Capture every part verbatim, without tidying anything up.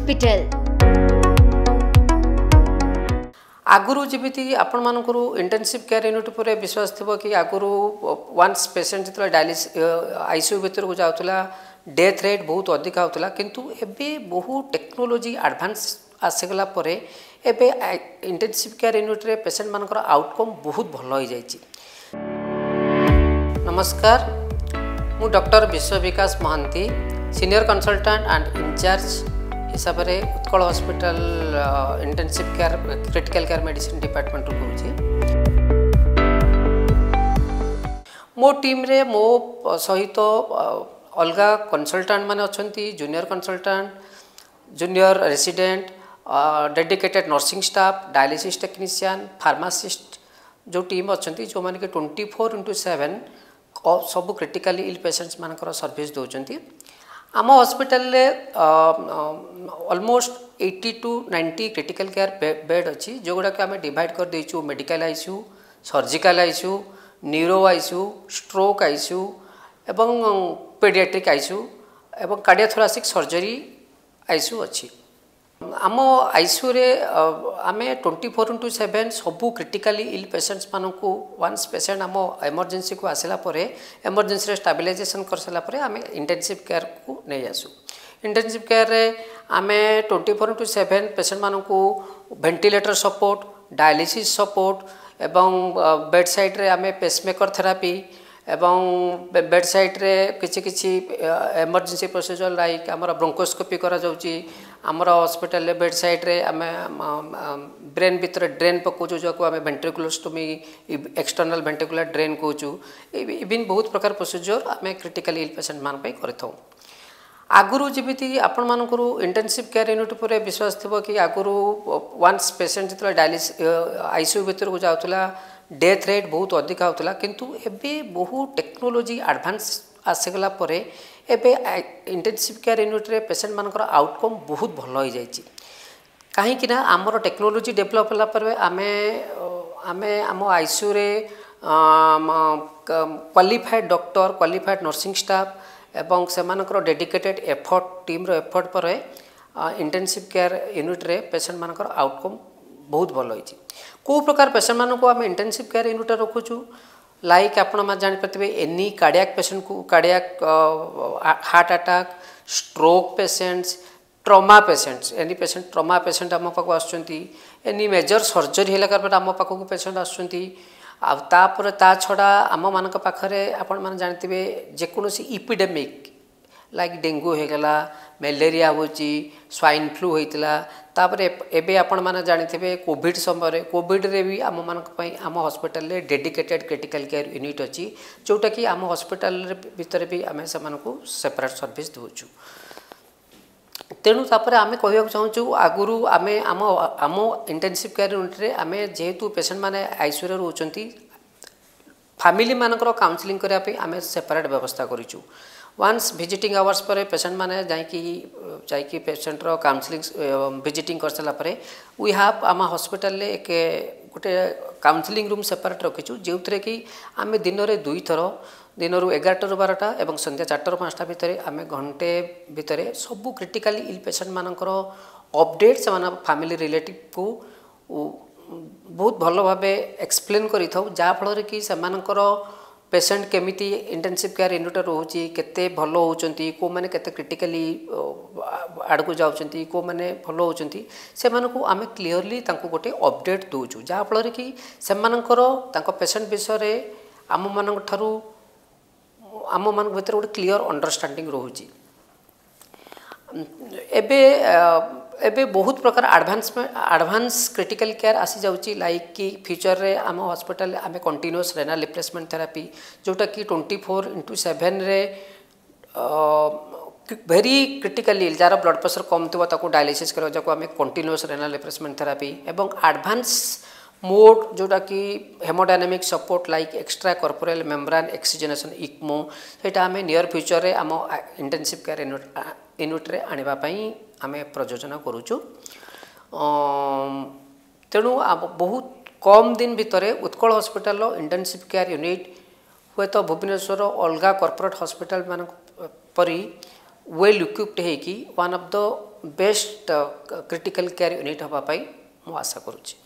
Hospital आगुरी जमी आपण मानक इंटेंसिव केयर यूनिट पर विश्वास थी कि आगुरी वन्स पेसेंट जो डायलिसिस आईसीयू भितर को जाऊला डेथ रेट बहुत अधिक होता किंतु एबे बहु टेक्नोलोजी एडवांस आसीगला परे एबे इंटेंसिव केयर यूनिट रे पेसेंट मानकर आउटकम बहुत भल हो जाइए। नमस्कार, मु doctor Bishwa Bikash Mohanty senior consultant and in-charge हिसाब से Utkal hospital intensive care critical care medicine department कहूँ। मो टीम रे मो सहित अलग कंसल्टेंट माने अच्छी, junior consultant, junior resident, dedicated nursing staff, dialysis technician, pharmacist जो टीम अच्छा जो मैंने कि ट्वेंटी फोर इंटू सेवेन सब क्रिटिकली इल पेसेंट्स मानकर सर्विस दौरान। आम hospital almost eighty to ninety critical care bed अच्छी जो गुड़ा आम डिवाइड कर देचु medical ICU, surgical ICU, neuro ICU, stroke ICU एवं पेडियाट्रिक आईसीयू एवं कार्डियोथोरासिक सर्जरी आईसीयू अच्छी। आम आईसीयू रे आमे ट्वेंटी फोर इंटू सेवेन सबू क्रिटिकली इल पेसेंट्स मानक वन्स पेसेंट आम एमरजेंसी को आसला परे एमरजेंसी रे स्टेबलाइजेशन कर सारा परे आमे इंटेंसिव केयर को नहीं आसू। इंटेंसिव केयर रे आमे twenty four into seven patient मानक वेंटिलेटर सपोर्ट, डायलिसिस सपोर्ट एवं बेड साइड रे आमे पेसमेकर थेरापी एवं बेड साइड रे किसी किसी एमरजेंसी प्रोसीजर लाइक आमर ब्रोंकोस्कोपी करा जाउची। आमर हॉस्पिटल बेड साइड रे आमे ब्रेन भीतर ड्रेन पकाचु जो आम वेंट्रिकुलोस्टोमी एक्सटर्नल वेंट्रिकुलर ड्रेन कहूँ। इवन बहुत प्रकार प्रोसीजर आम क्रिटिकल इल पेसेंट मान कर आगुरी जमी आपण मानक इंटेंसिव केयर यूनिट पर विश्वास थी कि आगुरी वन्स पेसेंट जो डायलिसिस आईसीयू भितर को जाऊला डेथ रेट बहुत अधिक होता किंतु एबे बहु टेक्नोलोजी एडवांस आसीगला परे एबे इंटेंसिव केयर यूनिट रे पेसेंट मानकर आउटकम बहुत भल हो जाइए। कहीं ना आमर टेक्नोलोजी डेभलप होला पर आमे आमे आम आईसीयू रे qualified doctor, qualified nursing staff एवं सेमानकर डेडिकेटेड एफर्ट टीम रो एफर्ट पर इंटेंसिव केयर यूनिट रे पेसेंट मानकर आउटकम बहुत भल होइछि। को प्रकार पेसेंट मानक आम इंटेंसिव केयर यूनिट रखुचु लाइक आपण जानीपारे एनी कार्डियाक पेसेंट को cardiac heart attack, stroke patients, trauma patients any patient trauma patient आम पाक आसुँच, एनी मेजर सर्जरी है आम पाखक पेसेंट आसुँच। आपर ता छड़ा आम मान पाखे आपण मैंने जानते जेकोसी इपिडेमिक लाइक डेंगू होगला, मलेरिया होची, स्वाइन फ्लू होता तापर एबे आपण मैंने जानते कोविड समय कोविड रे भी आम मान आम हॉस्पिटल रे डेडिकेटेड क्रिटिकल केयर यूनिट अच्छी जोटा कि आम हॉस्पिटल भितर भी आम से सेपरेट सर्विस दूचु। तेणु तापर आमे कहवाक चाहूँ आगुरी आम आम आम इंटेंसिव केयर यूनिट रे आम जेहेतु पेसेंट माने आईसीयू रे रोचंती फैमिली मानकर काउंसलिंग करने आम सेपरेट व्यवस्था करूँ। वन्स विजिटिंग आवर्स पर पेसेंट माने जाइकी जाइकी पेसेंट रो काउंसलिंग विजिटिंग कर सारा परे वी हैव आम हॉस्पिटल रे एक गोटे काउंसलिंग रूम सेपरेट रखीचु जो कि आम दिन में दुई थर दिन रु एगारटा रु बारटा और संध्या चारटा रु पाँचटा भितर आम घंटे भितर सबू क्रिटिकली इल पेसेंट मानकर अपडेट से फैमिली रिलेटिव को बहुत भल भाव एक्सप्लेन करी थाउ जहाँफल कि सेमानकर पेसेंट केमिति इंटेंसिव केयर यूनिट रोचे केते भल होचंती को माने केते क्रिटिकली आड़ को जाउचंती को माने भल होचंती से मानको आमे क्लियरली तांको गोटे अपडेट दोचु जहाँफल कि सेमानकर तांको पेसेंट विषय रे आम मानक ठारू आम मान भीतर गोटे क्लियर अंडरस्टैंडिंग रोची। एबे एबे बहुत प्रकार एडवांसमेंट एडवांस क्रिटिकल केयर आसी जाउची लाइक कि फ्यूचर रे आम हॉस्पिटल आम कंटिन्यूअस रेनाल रिप्लेसमेंट थेरापी जोटा कि ट्वेंटी फोर इंटू सेवेन रे वेरी क्रिटिकली जार ब्लड प्रेशर कम थो ताको डायलिसिस कर जाको आम कंटिन्यूअस रेनाल रिप्लेसमेंट थेरापी एवं एडवांस मोड जोटा कि hemodynamic support like extracorporeal membrane oxygenation ECMO सेटा आम नियर फ्यूचर रे आम इंटेंसिव केयर यूनिट यूनिट रे आनिबा पई आमे प्रयोजना करूचु। तेणु बहुत कम दिन भितर Utkal hospital intensive care unit हुए तो भुवनेश्वर अलग कॉर्पोरेट हॉस्पिटल मान परी वेल इक्विप्ड होगी one of the best critical care unit होगापाई मु आशा करुच्ची।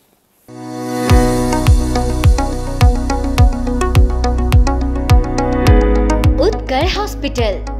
उत्कल हॉस्पिटल।